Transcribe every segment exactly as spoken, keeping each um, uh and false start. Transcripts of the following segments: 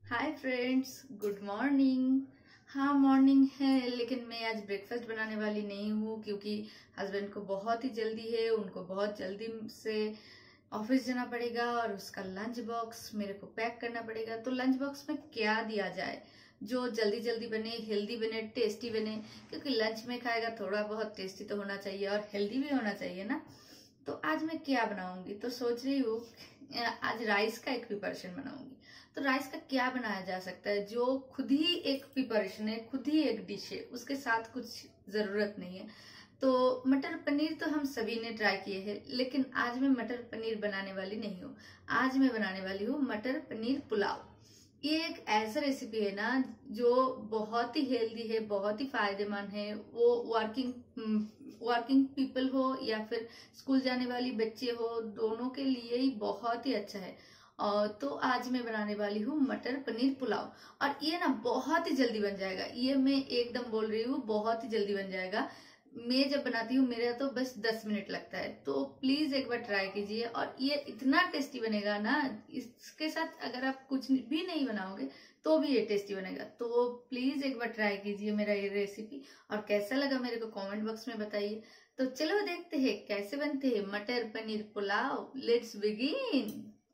हाय friends, good morning. हाँ morning है, लेकिन मैं आज ब्रेकफास्ट बनाने वाली नहीं हूँ क्योंकि हस्बैंड को बहुत ही जल्दी है। उनको बहुत जल्दी से ऑफिस जाना पड़ेगा और उसका लंच बॉक्स मेरे को पैक करना पड़ेगा। तो लंच बॉक्स में क्या दिया जाए जो जल्दी जल्दी बने, हेल्दी बने, टेस्टी बने, क्योंकि लंच में खाएगा थोड़ा बहुत टेस्टी तो होना चाहिए और हेल्दी भी होना चाहिए ना। तो आज मैं क्या बनाऊंगी, तो सोच रही हूँ आज राइस का एक प्रिपरेशन बनाऊंगी। तो राइस का क्या बनाया जा सकता है जो खुद ही एक प्रिपरेशन है, खुद ही एक डिश है, उसके साथ कुछ जरूरत नहीं है। तो मटर पनीर तो हम सभी ने ट्राई किए हैं, लेकिन आज मैं मटर पनीर बनाने वाली नहीं हूँ। आज मैं बनाने वाली हूँ मटर पनीर पुलाव। ये एक ऐसा रेसिपी है ना जो बहुत ही हेल्दी है, बहुत ही फायदेमंद है। वो वर्किंग वर्किंग पीपल हो या फिर स्कूल जाने वाली बच्चे हो, दोनों के लिए ही बहुत ही अच्छा है। और तो आज मैं बनाने वाली हूँ मटर पनीर पुलाव, और ये ना बहुत ही जल्दी बन जाएगा। ये मैं एकदम बोल रही हूँ, बहुत ही जल्दी बन जाएगा। मैं जब बनाती हूँ मेरा तो बस दस मिनट लगता है। तो प्लीज एक बार ट्राई कीजिए, और ये इतना टेस्टी बनेगा ना, इसके साथ अगर आप कुछ भी नहीं बनाओगे तो भी ये टेस्टी बनेगा। तो प्लीज एक बार ट्राई कीजिए मेरा ये रेसिपी, और कैसा लगा मेरे को कमेंट बॉक्स में बताइए। तो चलो देखते हैं कैसे बनते हैं मटर पनीर पुलाव। Let's begin.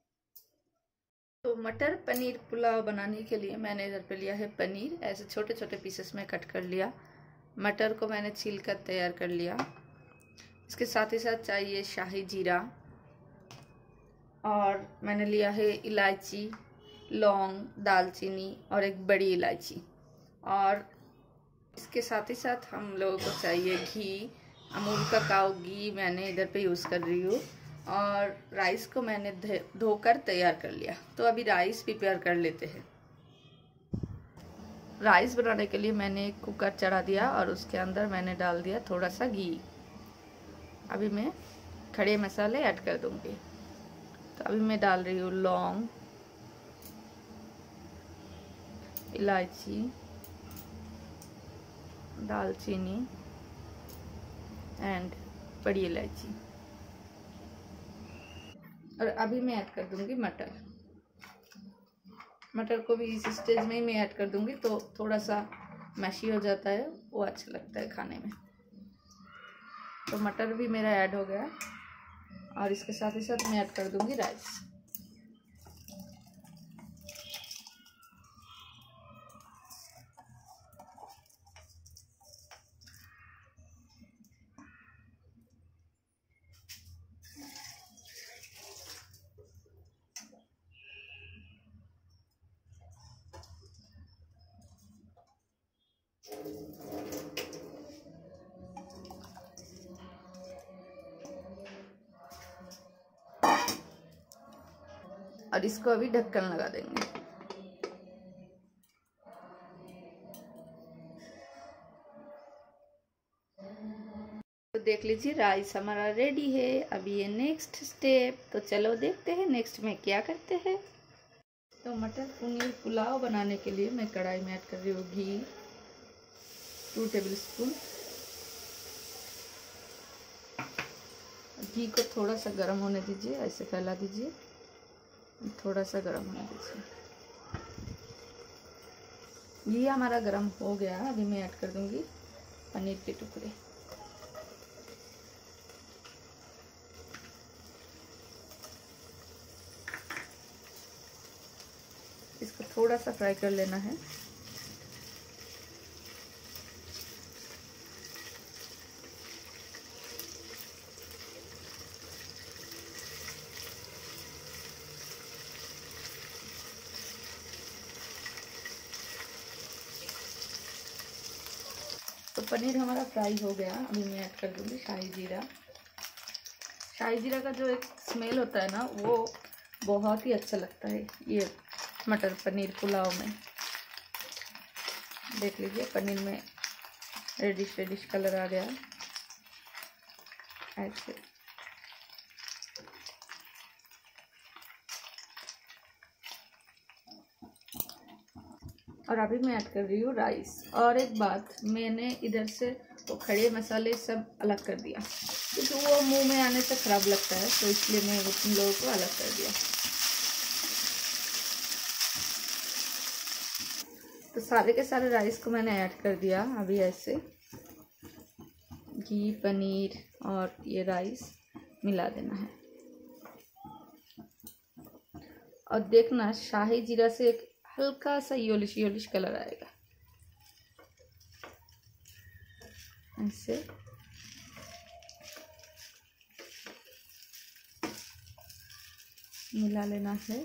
तो मटर पनीर पुलाव बनाने के लिए मैंने इधर पे लिया है पनीर, ऐसे छोटे छोटे पीसेस में कट कर लिया। मटर को मैंने छील कर तैयार कर लिया। इसके साथ ही साथ चाहिए शाही जीरा, और मैंने लिया है इलायची, लौंग, दालचीनी और एक बड़ी इलायची। और इसके साथ ही साथ हम लोगों को चाहिए घी, अमूल का काऊ घी मैंने इधर पे यूज़ कर रही हूँ। और राइस को मैंने धोकर तैयार कर लिया। तो अभी राइस प्रिपेयर कर लेते हैं। राइस बनाने के लिए मैंने एक कुकर चढ़ा दिया और उसके अंदर मैंने डाल दिया थोड़ा सा घी। अभी मैं खड़े मसाले ऐड कर दूंगी। तो अभी मैं डाल रही हूँ लौंग, इलायची, दालचीनी एंड बड़ी इलायची। और अभी मैं ऐड कर दूंगी मटर। मटर को भी इस स्टेज में ही मैं ऐड कर दूंगी, तो थोड़ा सा मैशी हो जाता है, वो अच्छा लगता है खाने में। तो मटर भी मेरा ऐड हो गया, और इसके साथ ही साथ मैं ऐड कर दूंगी राइस। और इसको अभी ढक्कन लगा देंगे। तो देख लीजिए राइस हमारा रेडी है। अभी ये नेक्स्ट स्टेप, तो चलो देखते हैं नेक्स्ट में क्या करते हैं। तो मटर पनीर पुलाव बनाने के लिए मैं कढ़ाई में ऐड कर रही हूँ घी, टू टेबल स्पून। घी को थोड़ा सा गर्म होने दीजिए, ऐसे फैला दीजिए, थोड़ा सा गर्म होने दीजिए। घी हमारा गर्म हो गया। अभी मैं ऐड कर दूंगी पनीर के टुकड़े। इसको थोड़ा सा फ्राई कर लेना है। तो पनीर हमारा फ्राई हो गया। अभी मैं ऐड कर दूंगी शाही जीरा। शाही जीरा का जो एक स्मेल होता है ना, वो बहुत ही अच्छा लगता है ये मटर पनीर पुलाव में। देख लीजिए पनीर में रेडिश रेडिश कलर आ गया ऐसे। और अभी मैं ऐड कर रही हूँ राइस। और एक बात, मैंने इधर से वो खड़े मसाले सब अलग कर दिया क्योंकि वो मुंह में आने से खराब लगता है, तो इसलिए मैं उन लोगों को अलग कर दिया। तो सारे के सारे राइस को मैंने ऐड कर दिया। अभी ऐसे घी, पनीर और ये राइस मिला देना है। और देखना शाही जीरा से एक हल्का सा योलिश योलिश कलर आएगा। ऐसे मिला लेना है।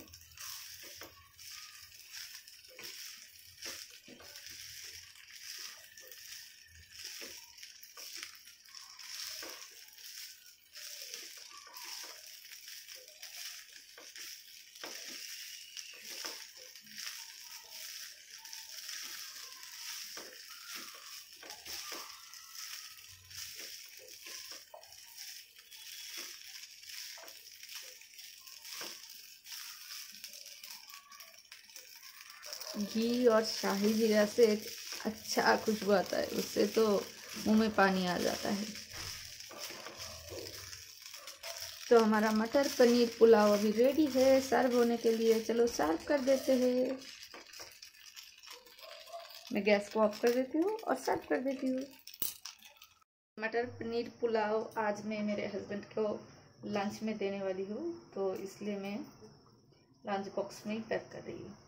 घी और शाही जीरा से एक अच्छा खुशबू आता है, उससे तो मुंह में पानी आ जाता है। तो हमारा मटर पनीर पुलाव अभी रेडी है सर्व होने के लिए। चलो सर्व कर देते हैं। मैं गैस को ऑफ कर देती हूँ और सर्व कर देती हूँ। मटर पनीर पुलाव आज मैं मेरे हस्बैंड को लंच में देने वाली हूँ, तो इसलिए मैं लंच बॉक्स में ही पैक कर रही हूँ।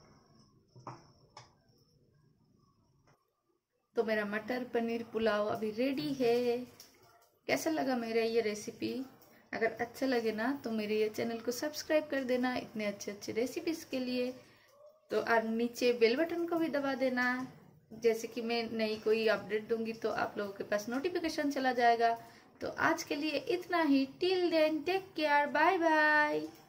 तो मेरा मटर पनीर पुलाव अभी रेडी है। कैसा लगा मेरा ये रेसिपी? अगर अच्छा लगे ना तो मेरे ये चैनल को सब्सक्राइब कर देना इतने अच्छे अच्छे रेसिपीज़ के लिए। तो और नीचे बेल बटन को भी दबा देना, जैसे कि मैं नई कोई अपडेट दूंगी तो आप लोगों के पास नोटिफिकेशन चला जाएगा। तो आज के लिए इतना ही। Till then take care, bye bye.